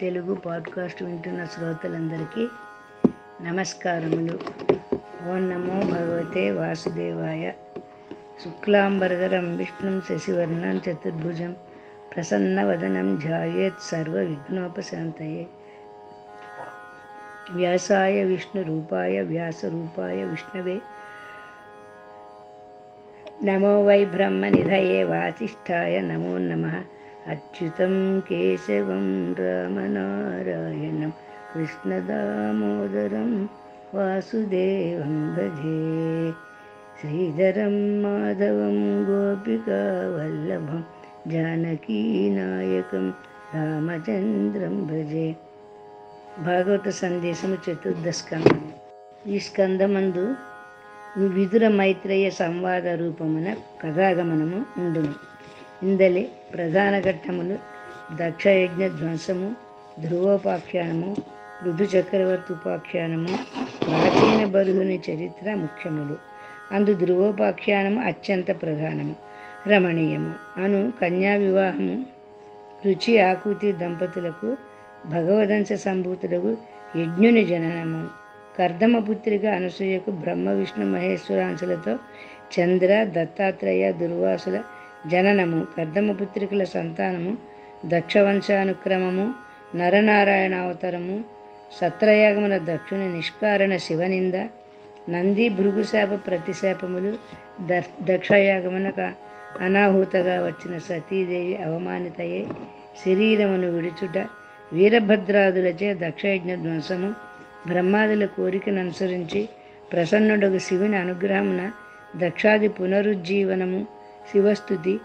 Telugu podcast వింటున్న శ్రోతలందరికీ నమస్కారములు. ఓం నమో భగవతే వాసుదేవాయ. శుక్లాంబరధరం విష్ణుం శశివర్ణం చతుర్భుజం ప్రసన్నవదనం ధ్యాయేత్ సర్వవిఘ్నోపశాంతయే. వ్యాసాయ విష్ణురూపాయ వ్యాసరూపాయ విష్ణవే నమో వై బ్రహ్మనిధయే వాసిష్ఠాయ నమో నమః. అచ్యుతం కేశవం రామనారాయణం కృష్ణదామోదరం వాసుదేవం భజే. శ్రీధరం మాధవం గోపికా వల్లభం జానకీనాయకం రామచంద్రం భజే. భాగవత సందేశము చతుర్థ స్కందము. ఈ స్కందమందు విదుర మైత్రేయ సంవాద రూపమున కథాగమనము ఉండును. ఇందలి ప్రధాన ఘట్టములు దక్షయజ్ఞ ధ్వంసము, ధ్రువోపాఖ్యానము, పృథు చక్రవర్తి ఉపాఖ్యానము, ప్రాచీన బరుహుని చరిత్ర ముఖ్యములు. అందు ధ్రువోపాఖ్యానము అత్యంత ప్రధానము, రమణీయము. అను కన్యా వివాహము రుచి ఆకృతి దంపతులకు భగవదంశ సంభూతులకు యజ్ఞుని జననము, కర్దమపుత్రిక అనసూయకు బ్రహ్మ విష్ణు మహేశ్వరాంశులతో చంద్ర దత్తాత్రేయ దుర్వాసుల జననము, కర్దమపుత్రికల సంతానము, దక్షవంశానుక్రమము, నరనారాయణ అవతారము, సత్రయాగమున దక్షుని నిష్కారణ శివనింద, నంది భృగుశాప ప్రతిశాపములు, దక్షయాగమునకు అనాహూతగా వచ్చిన సతీదేవి అవమానితయే శరీరమును విడుచుట, వీరభద్రాదులచే దక్షయజ్ఞ ధ్వంసము, బ్రహ్మాదుల కోరికను అనుసరించి ప్రసన్నుడగు శివుని అనుగ్రహమున దక్షాది పునరుజ్జీవనము, శివస్థుతి,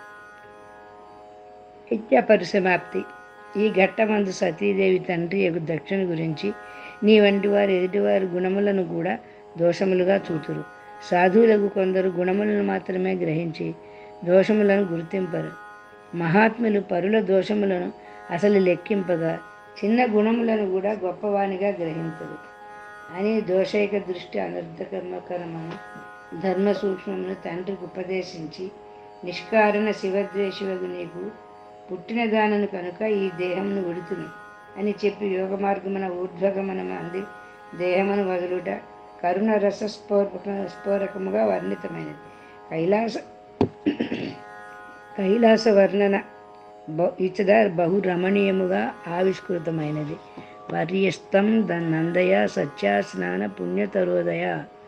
యజ్ఞపరిసమాప్తి. ఈ ఘట్టమందు సతీదేవి తండ్రి యగు దక్షుని గురించి నీ వంటి వారు ఎదుటివారి గుణములను కూడా దోషములుగా చూతురు. సాధువులకు కొందరు గుణములను మాత్రమే గ్రహించి దోషములను గుర్తింపరు. మహాత్ములు పరుల దోషములను అసలు లెక్కింపగా చిన్న గుణములను కూడా గొప్పవానిగా గ్రహించరు అని దోషైక దృష్టి అనర్థకర్మకరమను ధర్మ సూక్ష్మమును తండ్రికి ఉపదేశించి, నిష్కారణ శివద్వేషువగు నీకు పుట్టిన దానను కనుక ఈ దేహమును విడుతును అని చెప్పి యోగ మార్గమున ఊర్ధ్వగమనము అంది దేహమును వదులుట కరుణ రస స్ఫోరకముగా వర్ణితమైనది. కైలాస వర్ణన ఇచ్చద బహు రమణీయముగా ఆవిష్కృతమైనది. వర్యస్తం నందయ సత్యా స్నాన పుణ్యతరోదయ.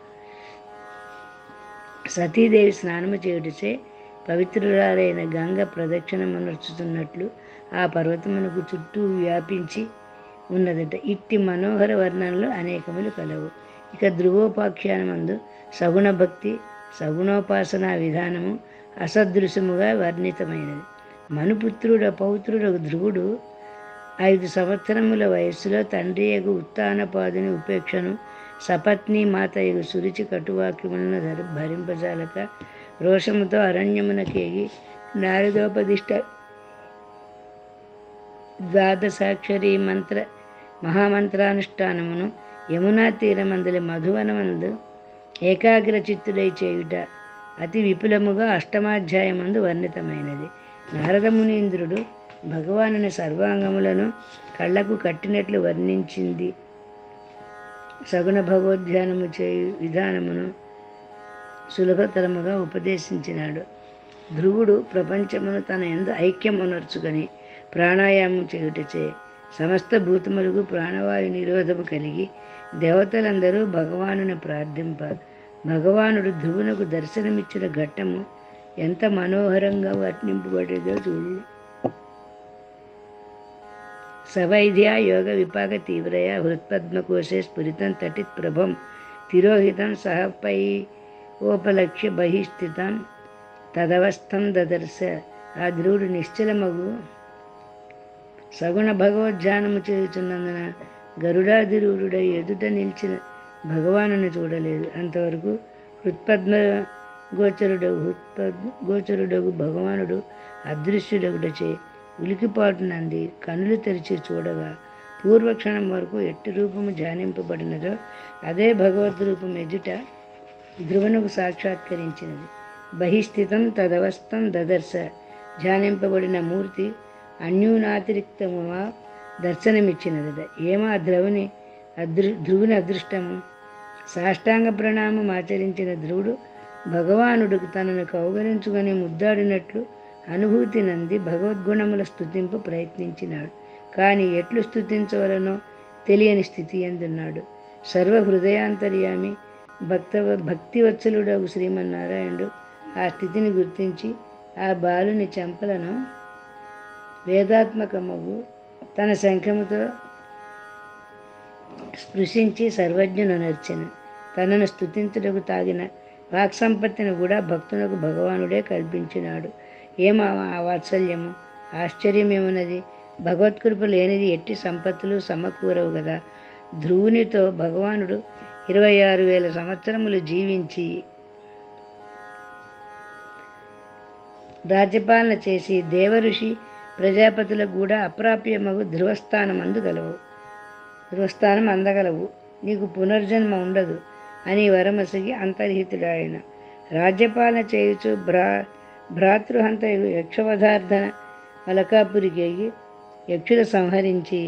సతీదేవి స్నానము చేయుటచే పవిత్రురాలైన గంగ ప్రదక్షిణమునర్చుతున్నట్లు ఆ పర్వతమునకు చుట్టూ వ్యాపించి ఉన్నదట. ఇట్టి మనోహర వర్ణనలు అనేకములు కలవు. ఇక ధ్రువోపాఖ్యానమందు సగుణ భక్తి, సగుణోపాసనా విధానము అసదృశముగా వర్ణితమైనది. మనుపుత్రుడు పౌత్రుడు ధ్రువుడు 5 సంవత్సరముల వయస్సులో తండ్రి యగు ఉత్తానపాదుని ఉపేక్షను, సపత్ని మాతయగు సురుచి కటువాక్యములను భరింపజాలక రోషముతో అరణ్యమునకేగి నారదోపదిష్ట ద్వాదశాక్షరీ మహామంత్రానుష్ఠానమును యమునా తీరమందలి మధువనమందు ఏకాగ్రచిత్తుడై చేయుట అతి విపులముగా అష్టమాధ్యాయమందు వర్ణితమైనది. నారదమునీంద్రుడు భగవానుని సర్వాంగములను కళ్ళకు కట్టినట్లు వర్ణించింది. సగుణ భగవద్ధ్యానము చేయు విధానమును సులభతరముగా ఉపదేశించినాడు. ధ్రువుడు ప్రపంచమును తన యందు ఐక్యమునర్చుకొని ప్రాణాయామం చేయుటచే సమస్త భూతములకు ప్రాణవాయు నిరోధము కలిగి దేవతలందరూ భగవానుని ప్రార్థింప భగవానుడు ధ్రువునకు దర్శనమిచ్చిన ఘట్టము ఎంత మనోహరంగా వర్ణింపబడేదో చూడు. సవైద్యా యోగ విపాక తీవ్రయ హృత్పద్మకోశే స్ఫురితం తటిత్ ప్రభం తిరోహితం సహపై ఓపలక్ష్య బహిస్థితం తదవస్థం దదర్శ. ఆ ధ్రువుడు నిశ్చలమగు సగుణ భగవద్ధ్యానము చేయుచున్నందున గరుడాధిరూఢుడై ఎదుట నిలిచిన భగవానుని చూడలేదు. అంతవరకు హృత్పద్మ గోచరుడగు భగవానుడు అదృశ్యుడగుటచే ఉలికిపాటునంది కనులు తెరిచి చూడగా పూర్వక్షణం వరకు ఎట్టి రూపము ధ్యానింపబడినదో అదే భగవద్ రూపం ఎదుట ధ్రువనుకు సాక్షాత్కరించినది. బహిస్థితం తదవస్థం దదర్శ. ధ్యానింపబడిన మూర్తి అన్యూనాతిరిక్తముగా దర్శనమిచ్చినదట. ఏమా ధ్రువుని అదృష్టము! సాష్టాంగ ప్రణామం ఆచరించిన ధ్రువుడు భగవానుడికి తనను కౌగలించుకొని ముద్దాడినట్లు అనుభూతి నంది భగవద్గుణముల స్తుతింపు ప్రయత్నించినాడు. కానీ ఎట్లు స్తుతించవలనో తెలియని స్థితి ఎందున్నాడు. సర్వహృదయాంతర్యామి భక్తివత్సలుడగు శ్రీమన్నారాయణుడు ఆ స్థితిని గుర్తించి ఆ బాలుని చెంపలను వేదాత్మకమగు తన శంఖముతో స్పృశించి సర్వజ్ఞునర్చెను. తనను స్తుతించుటకు తాగిన వాక్సంపత్తిని కూడా భక్తులకు భగవానుడే కల్పించినాడు. ఏమా ఆ వాత్సల్యము! ఆశ్చర్యమేమున్నది! భగవత్కృప లేనిది ఎట్టి సంపత్తులు సమకూరవు కదా. ధ్రువునితో భగవానుడు 26,000 సంవత్సరములు జీవించి రాజ్యపాలన చేసి దేవఋషి ప్రజాపతులకు కూడా అప్రాప్యమగు ధ్రువస్థానం అందగలవు. నీకు పునర్జన్మ ఉండదు అని వరమసిగి అంతర్హితుడాయన. రాజ్యపాలన చేయుచు భ్రాతృహంత యక్షవధార్థన మలకాపురికేగి యక్షుల సంహరించి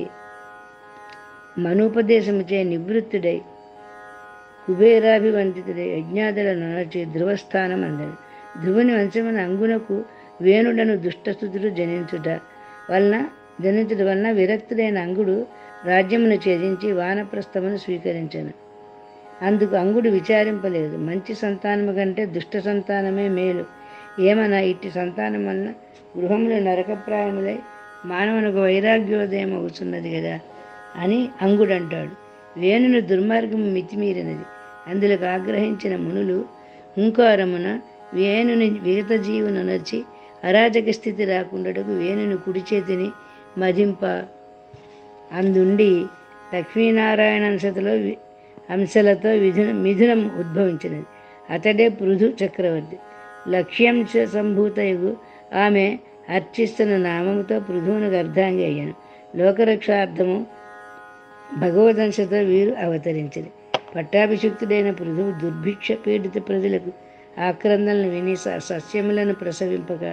మనోపదేశముచే నివృత్తుడై కుబేరాభివందితుడై యజ్ఞాదులను నడచి ధ్రువస్థానం అందడు. ధ్రువుని వంశమున అంగునకు వేణుడను దుష్టస్థుతుడు జనించుట వలన విరక్తుడైన అంగుడు రాజ్యమును ఛేదించి వానప్రస్థమును స్వీకరించెను. అందుకు అంగుడు విచారింపలేదు. మంచి సంతానము కంటే దుష్ట సంతానమే మేలు. ఏమన్నా ఇట్టి సంతానం వలన గృహములు నరకప్రాయములై మానవునకు వైరాగ్యోదయం అవుతున్నది కదా అని అంగుడంటాడు. వేణుని దుర్మార్గము మితిమీరినది. అందులోకి ఆగ్రహించిన మునులు హుంకారమున వేణుని విగత జీవును నచ్చి అరాజక స్థితి రాకుండాటకు వేణుని కుడి చేతిని మదింప అందుండి లక్ష్మీనారాయణ అంశలతో మిథునం ఉద్భవించినది. అతడే పృథు చక్రవర్తి. లక్ష్యాంశ సంభూతయగు ఆమె అర్చిస్తున్న నామముతో పృథువునకు అర్ధాంగి అయ్యాను. లోకరక్షార్థము భగవదంశతో వీరు అవతరించింది. పట్టాభిషిక్తుడైన పృథువు దుర్భిక్ష పీడిత ప్రజలకు ఆక్రందనలు విని సస్యములను ప్రసవింపగా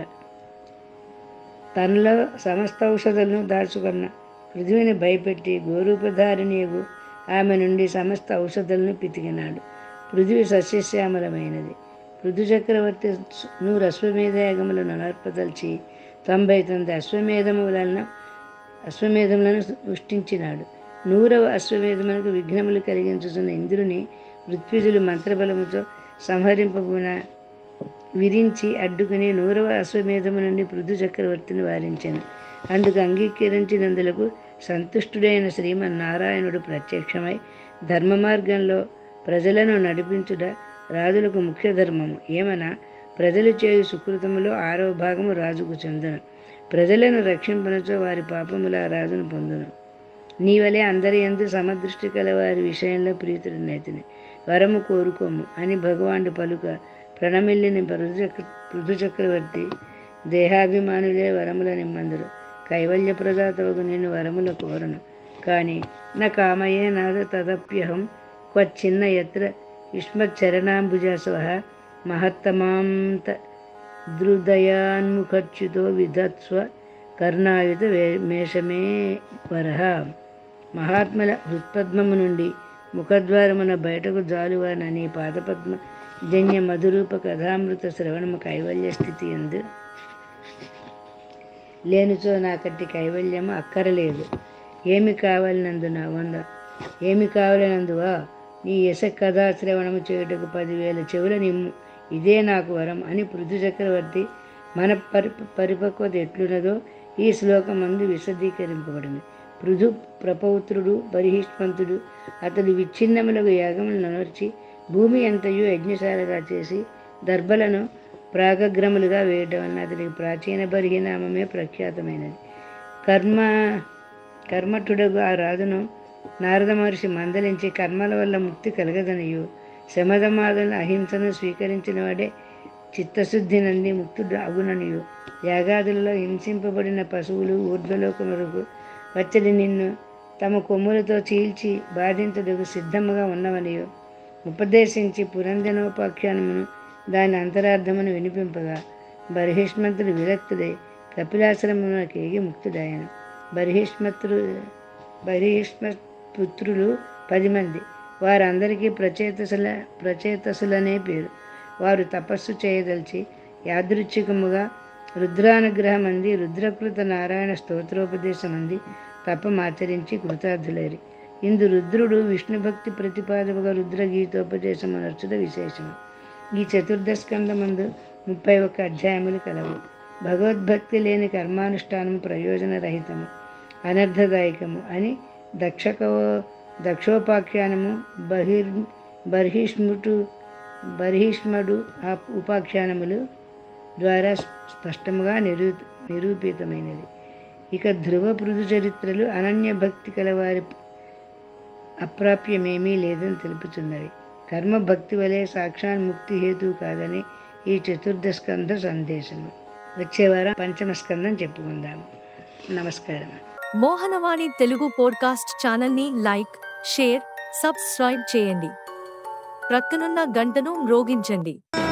తనలో సమస్త ఔషధులను దాచుకున్న పృథువిని భయపెట్టి గోరూపధారిణియగు ఆమె నుండి సమస్త ఔషధులను పితికినాడు. పృథివి సస్యశ్యామలమైనది. పృథు చక్రవర్తి 100 అశ్వమేధయాగములను నర్పదల్చి 99 అశ్వమేధములను సృష్టించినాడు. 100వ అశ్వమేధమునకు విఘ్నములు కలిగించుతున్న ఇంద్రుని ఋత్విజులు మంత్రబలముతో సంహరింపబున విరించి అడ్డుకుని 100వ అశ్వమేధము నుండి పృథు చక్రవర్తిని వారించాను. అందుకు అంగీకరించినందులకు సంతుష్టుడైన శ్రీమన్నారాయణుడు ప్రత్యక్షమై ధర్మ మార్గంలో ప్రజలను నడిపించుట రాజులకు ముఖ్య ధర్మము. ఏమనా ప్రజలు చేయు సుకృతములో 6వ భాగము రాజుకు చెందును. ప్రజలను రక్షింపనచో వారి పాపముల రాజును పొందును. నీవలే అందరి యందు సమదృష్టి కల వారి విషయంలో ప్రీతుడినైతిని. వరము కోరుకోము అని భగవానుడు పలుక ప్రణమిల్లిని పృథు చక్రవర్తి దేహాభిమానులే వరముల నిమ్మందురు. కైవల్య ప్రదాతవకు నేను వరముల కోరను. కానీ నా కామయే నాద తదప్యహం క్వచ్చిన్న యత్ర యుష్మచ్చరణాంబుజస్వ మహత్తమాంత దృదయాన్ముఖచ్యుతో విధత్స్వ కర్ణాయుత మేషమే వరహ. మహాత్ముల హృత్పద్మము నుండి ముఖద్వారమున బయటకు జాలువాన నీ పాదపద్మ జన్య మధురూప కథామృత శ్రవణము కైవల్య స్థితి ఎందు లేనిచో నాకట్టి కైవల్యము అక్కరలేదు. ఏమి కావలనందువా నీ యశ కథా శ్రవణము చేయుటకు 10,000 చెవుల నిమ్ము, ఇదే నాకు వరం అని పృథు చక్రవర్తి మన పరిపక్వత ఎట్లున్నదో ఈ శ్లోకమందు విశదీకరింపబడింది. పృథు ప్రపౌత్రుడు బర్హిష్మంతుడు. అతడు విచ్ఛిన్నములకు యాగములను నమర్చి భూమి అంతయు యజ్ఞశాలగా చేసి దర్భలను ప్రాగగ్రములుగా వేయటం వలన అతనికి ప్రాచీన బర్హినామమే ప్రఖ్యాతమైనది. కర్మఠుడగు ఆ రాజును నారద మహర్షి మందలించి కర్మల వల్ల ముక్తి కలగదనియు శమధమాదులను అహింసను స్వీకరించిన వాడే చిత్తశుద్ధి నంది ముక్తుడు అగుననియు యాగాదులలో హింసింపబడిన పశువులు ఊర్ధ్వలోకములకు వచ్చడి నిన్ను తమ కొమ్ములతో చీల్చి బాధించుటకు సిద్ధముగా ఉన్నవనియు ఉపదేశించి పురంజనోపాఖ్యానమును దాని అంతరార్థమును వినిపింపగా బర్హిష్మంతుడు విరక్తుడై కపిలాశ్రమమునకు ఎగి ముక్తుడాయను. బర్హిష్మత్రు బర్హిష్మపుత్రులు 10 మంది. వారందరికీ ప్రచేతసులనే పేరు. వారు తపస్సు చేయదలిచి యాదృచ్ఛికముగా రుద్రానుగ్రహం అంది, రుద్రకృత నారాయణ స్తోత్రోపదేశం అంది తపమాచరించి కృతార్థులైరి. ఇందు రుద్రుడు విష్ణుభక్తి ప్రతిపాదముగా రుద్రగీతోపదేశము నర్చుట విశేషము. ఈ చతుర్దశకందమందు 31 అధ్యాయములు కలవు. భగవద్భక్తి లేని కర్మానుష్ఠానము ప్రయోజనరహితము, అనర్థదాయకము అని దక్షోపాఖ్యానము, బర్హిష్మడు ఉపాఖ్యానములు ద్వారా స్పష్టముగా నిరూపితమైనది. ఇక ధ్రువ పృథు చరిత్రలు అనన్య భక్తి కలవారి అప్రాప్యమేమీ లేదని తెలుపుతున్నవి. కర్మభక్తి వలె సాక్షాన్ముక్తి హేతు కాదని ఈ చతుర్దశకంధ సందేశము. వచ్చేవారం పంచమ స్కందం చెప్పుకుందాము. నమస్కారం. మోహనవాణి తెలుగు పోడ్కాస్ట్ ఛానల్ని లైక్, షేర్, సబ్స్క్రైబ్ చేయండి. ప్రక్కనున్న గంటను మ్రోగించండి.